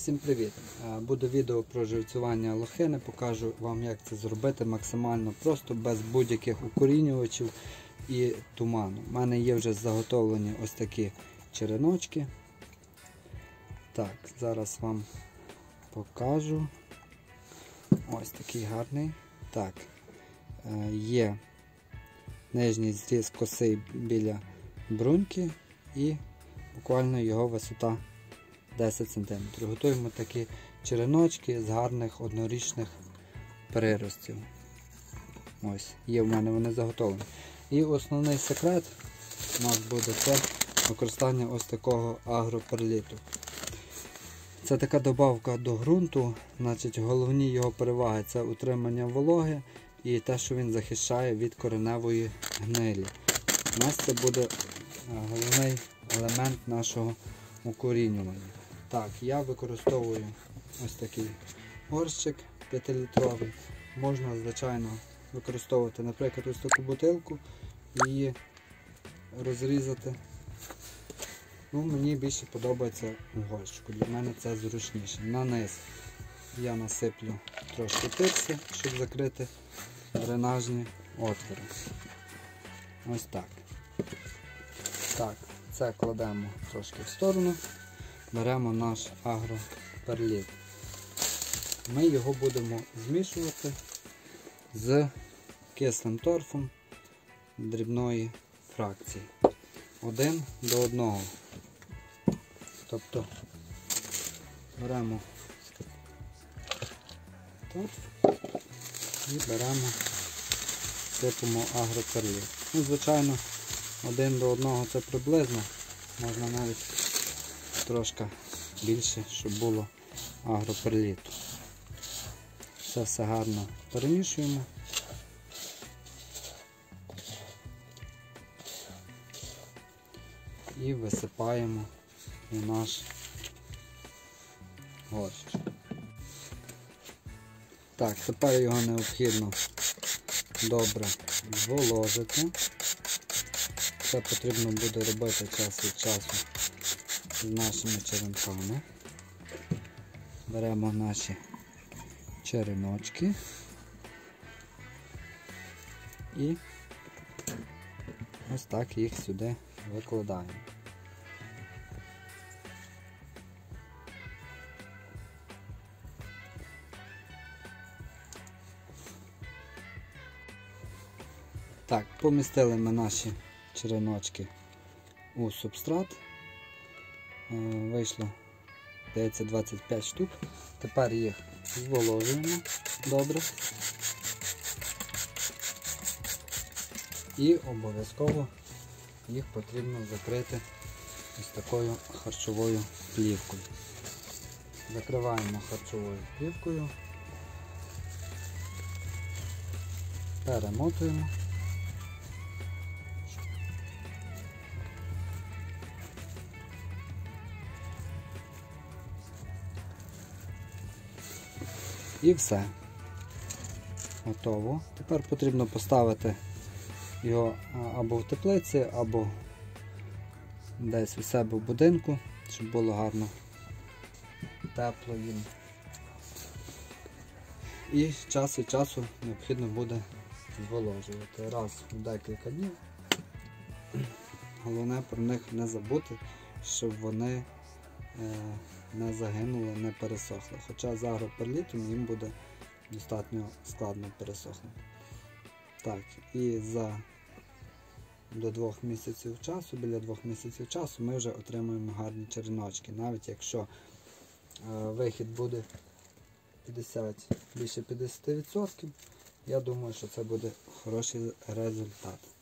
Всім привіт! Буде відео про живцювання лохини, покажу вам, як це зробити максимально просто, без будь-яких укорінювачів і туману. У мене є вже заготовлені ось такі череночки. Так, зараз вам покажу. Ось такий гарний. Так, є нижній зріз косий біля бруньки і буквально його висота 10 см. Готуємо такі череночки з гарних однорічних приростів. Ось, є в мене вони заготовлені. І основний секрет у нас буде це використання ось такого агроперліту. Це така добавка до ґрунту, значить головні його переваги це утримання вологи і те, що він захищає від кореневої гнилі. У нас це буде головний елемент нашого укорінювання. Так, я використовую ось такий горщик 5-літровий. Можна, звичайно, використовувати, наприклад, ось таку бутилку і її розрізати. Мені більше подобається у горщику, для мене це зручніше. На низ я насиплю трошки тирси, щоб закрити дренажні отвори. Ось так. Так, це кладемо трошки в сторону. Беремо наш агроперліт. Ми його будемо змішувати з кислим торфом дрібної фракції. 1 до 1. Тобто беремо торф і беремо, сипемо агроперліт. Звичайно, 1 до 1 це приблизно, можна навіть трошки більше, щоб було агроперліту. Це все гарно перемішуємо. І висипаємо у наш горщик. Так, тепер його необхідно добре зволожити. Це потрібно буде робити час від часу з нашими черенками. Беремо наші череночки і ось так їх сюди викладаємо. Так, помістили ми наші череночки у субстрат. Вийшло, здається, 25 штук. Тепер їх зволожуємо добре. І обов'язково їх потрібно закрити ось такою харчовою плівкою. Закриваємо харчовою плівкою, перемотуємо. І все. Готово. Тепер потрібно поставити його або в теплиці, або десь у себе в будинку, щоб було гарно тепло їм. І час від часу необхідно буде зволожувати. Раз в декілька днів. Головне про них не забути, щоб вони не загинули, не пересохли. Хоча з агроперлітом їм буде достатньо складно пересохнути. Так, і до 2 місяців часу, біля 2 місяців часу ми вже отримуємо гарні череночки. Навіть якщо вихід буде більше 50%, я думаю, що це буде хороший результат.